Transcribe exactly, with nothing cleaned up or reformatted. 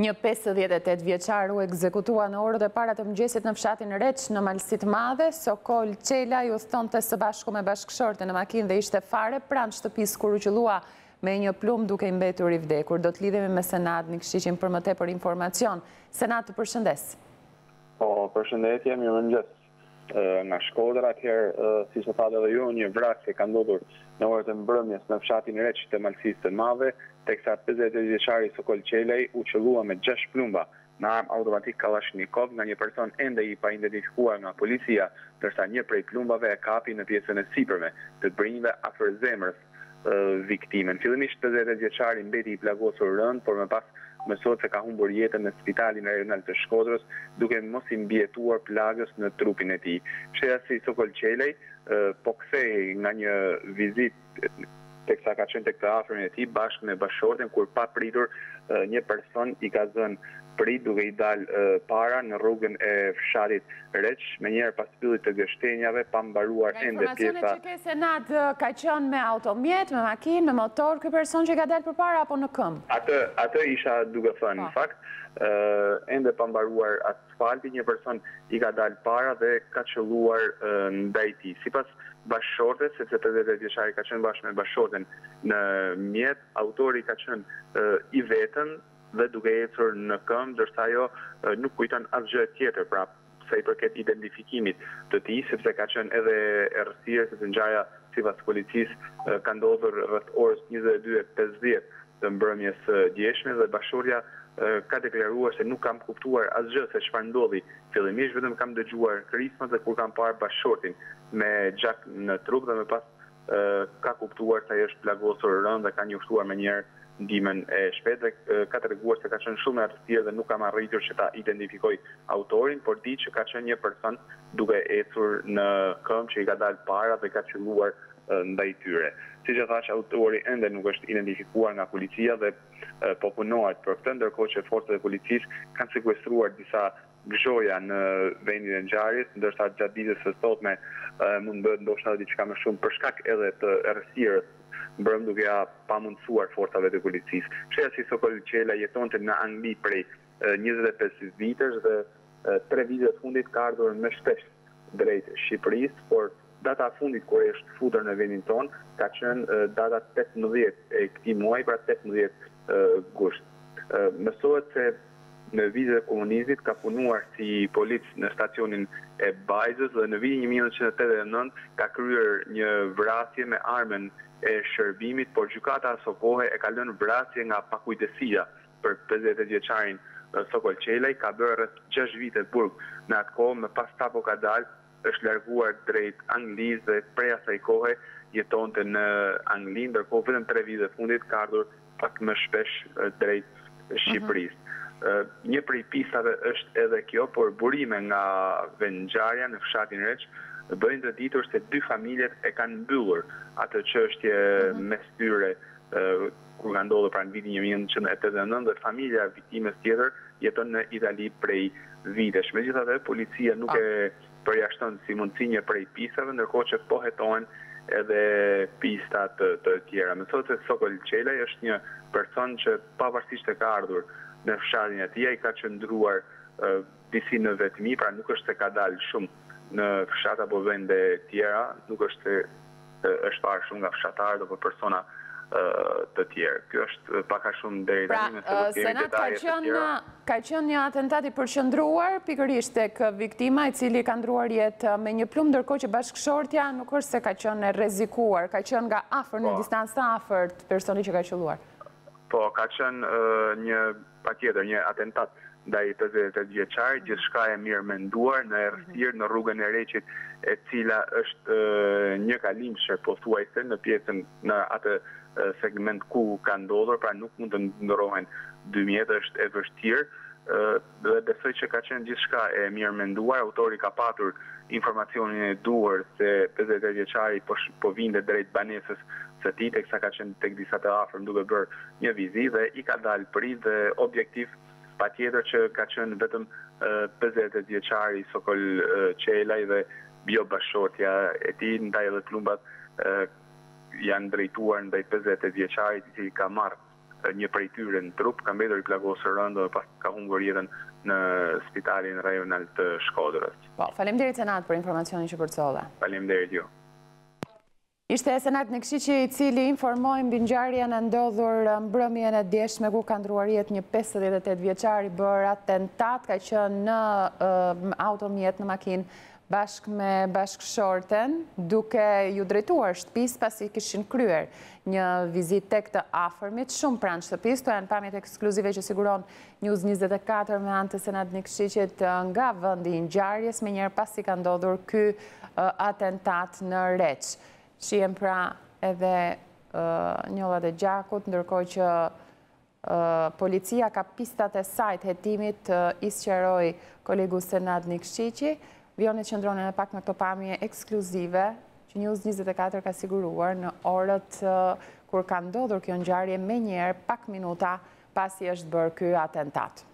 Një pesëdhjetë e tetë vjeçar u ekzekutua në orët e para të mëngjesit në fshatin Reç në Malësi të Madhe. Sokol Qela ju thonte së bashku me bashkëshorte në makinë dhe ishte fare pranë shtëpisë kur u qellua me një plumb duke i mbetur i vdekur. Do të lidhemi me Senat në Këshiqin për më tepër informacion. Senat, të përshëndes. Po, përshëndetje, mirëmëngjes. Nga Shkodra, atëherë, si që thadë edhe ju, një vrasje ka ndodhur në orët e mbrëmjes në fshatin Reç të Malësisë të Madhe, teksa pesëdhjetë e tetë vjeçari Sokol Qelej u qellua me gjashtë plumba në armë automatik Kalashnikov nga një person ende i pa identifikuar nga policia, ndërsa një prej plumbave e kapi në pjesën e sipërme të brinjve afër zemrës viktimen. Fillimisht pesëdhjetë e tetë vjeçari mbeti i plagosur rënd, por më pas mësohet se ka humbur jetën në spitalin rajonal të Shkodrës, duke mos i mbjetuar plagës në trupin e tij. Shtjellësi Sokol Qelej po kthehej nga një vizitë teksa ka qenë tek të afërmit e tij bashkë me bashkëshorten, kur pa pritur një person i ka zënë prit duke i dalë para në rrugën e fshatit Reç, menjëherë pas fillit të gështenjave pa mbaruar ende pjesa. Informacionet që ke Senat ka qenë me automjet, me makinë, me motor, ky person që ka dalë përpara apo në këmbë? Atë atë isha duke thënë, në fakt, ende pa mbaruar asfalti, një person i ka dalë para dhe ka qelluar ndaj tij. Sipas bashkëshortes, sepse pesëdhjetë e tetë vjeçari ka qenë bashkë me bashkëshorten në mjet, autori ka qenë i vetëm dhe duke ecur në këmbë, ndërsa ajo nuk kujton asgjë tjetër, pra sa i përket identifikimit të tij, sepse ka qenë edhe errësirë, sepse ngjarja sipas policisë ka ndodhur rreth orës njëzet e dy e pesëdhjetë të mbrëmjes djeshme dhe bashkëshortja ka deklaruar se nuk kam kuptuar asgjë se çfarë ndodhi. Fillimisht vetëm kam dëgjuar krismat dhe kur kam parë bashkëshortin me gjak në trup dhe më pas ka kuptuar se ai është plagosur rënd dhe ka njoftuar me njëherë ndihmën e shpejtë dhe ka treguar se ka qenë shumë errësirë dhe nuk kam arritur që ta identifikoj autorin, por di që ka qenë një person duke ecur në këmbë që i ka dalë para dhe ka qelluar ndaj tyre. Siç e thash, autori ende nuk është identifikuar nga policia dhe po punohet për këtë, ndërkohë që forcat e policisë kanë sekuestruar disa gjoja në vendin e ngjarjes, ndërsa gjatë ditës së sotme mund bëhet ndoshta diçka më shumë për shkak edhe të errësirës mbrëm duke ja pamundsuar forcave të policisë. Shtjellësi Sokol Qela jetonte në Angli prej njëzet e pesë vitesh dhe tre vitet e fundit ka ardhur më shpesh drejt Shqipërisë, por data e fundit kur është futur në vendin ton ka qenë data tetëmbëdhjetë e këtij muaji, pra tetëmbëdhjetë gusht. Mësohet se në vitet e komunizmit ka punuar si polic në stacionin e Bajzës dhe në vitin një mijë nëntëqind e tetëdhjetë e nëntë ka kryer një vrasje me armën e shërbimit, por gjykata aso kohë e ka lënë vrasje nga pakujdesia për pesëdhjetë e tetë vjeçarin Sokol Qelej, ka bërë rreth gjashtë vite burg. Në atë kohë, më pas sapo ka dalë, është larguar drejt Anglisë dhe prej asaj kohe jetonte në Angli, ndërkohë vetëm tre vite e fundit ka ardhur pak më shpesh drejt Shqipërisë. Uh, një prej pistave është edhe kjo, por burime nga vendngjarja në fshatin Reç bëjnë të ditur se dy familjet e kanë mbyllur atë çështje uh-huh. mes tyre uh, kur ka ndodhur pranë vitit një mijë nëntëqind e tetëdhjetë e nëntë dhe familja e viktimës tjetër jeton në Itali prej vitesh. Megjithatë, policia nuk ah. e përjashton si mundësi një prej pistave, ndërkohë që po hetohen edhe pista të, të tjera. Mësohet se Sokol Qelej është një person që pavarësisht se ka ardhur në fshatin e tij, ai ka qëndruar uh, disi në vetmi, pra nuk është se ka dalë shumë në fshat apo vende tjera, nuk është se uh, është parë shumë nga fshatarët apo persona uh, të tjerë. Kjo është pak a shumë deri tani, pra, uh, Senat ka qenë ka qenë një atentat i përqendruar pikërisht tek viktima i cili ka ndruar jetë me një plumb, ndërkohë që bashkëshortja nuk është se ka qenë e rrezikuar, ka qenë nga afër, në distancë të afërt personi që ka qelluar. Po, ka qenë uh, një patjetër një atentat ndaj pesëdhjetë e tetë vjeçarit, gjithçka e mirë menduar në errësirë në rrugën e Reçit, e cila është uh, një kalimshër pothuajse në pjesën në atë uh, segment ku ka ndodhur, pra nuk mund të ndrohen dy mjetë, është e vështirë. Uh, dhe besoj që ka qenë gjithçka e mirë menduar. Autori ka patur informacionin e duhur se pesëdhjetë e tetë vjeçari po, po vinte drejt banesës së tij, teksa ka qenë tek disa të afërm duke bërë një vizitë dhe i ka dalë prit dhe objektiv patjetër që ka qenë vetëm uh, pesëdhjetë e tetë vjeçari Sokol uh, Qelej dhe bio bashkëshortja e tij, ndaj edhe plumbat uh, janë drejtuar ndaj pesëdhjetë e tetë vjeçarit i cili ka marrë një prej tyre në trup, ka mbetur i plagosur rënd dhe pas ka humbur jetën në spitalin rajonal të Shkodrës. Po, faleminderit Senat për informacionin që përcolla. Faleminderit ju. Ishte Senat Nikçiçi i cili informoi mbi ngjarjen e ndodhur mbrëmjen e djeshme ku ka ndruar jetë një pesëdhjetë e tetë vjeçar i bërë atentat, ka qenë në uh, automjet në makinë bashkë me bashkëshorten, duke ju drejtuar shtëpisë pasi kishin kryer një vizitë tek të afërmit, shumë pranë shtëpisë. Këto janë pamjet ekskluzive që siguron News njëzet e katër me anë të Senat Nikçiçit nga vendi i ngjarjes, menjëherë pasi ka ndodhur ky uh, atentat në Reç. Shihem pra edhe uh, njollat e gjakut, ndërkohë që uh, policia ka pistat e saj të hetimit, uh, i sqaroi kolegu Senat Nikçiçi. Vionit qëndronin e pak me këto pamje ekskluzive që News njëzet e katër ka siguruar në orët uh, kur ka ndodhur kjo ngjarje menjëherë pak minuta pasi është bërë ky atentat.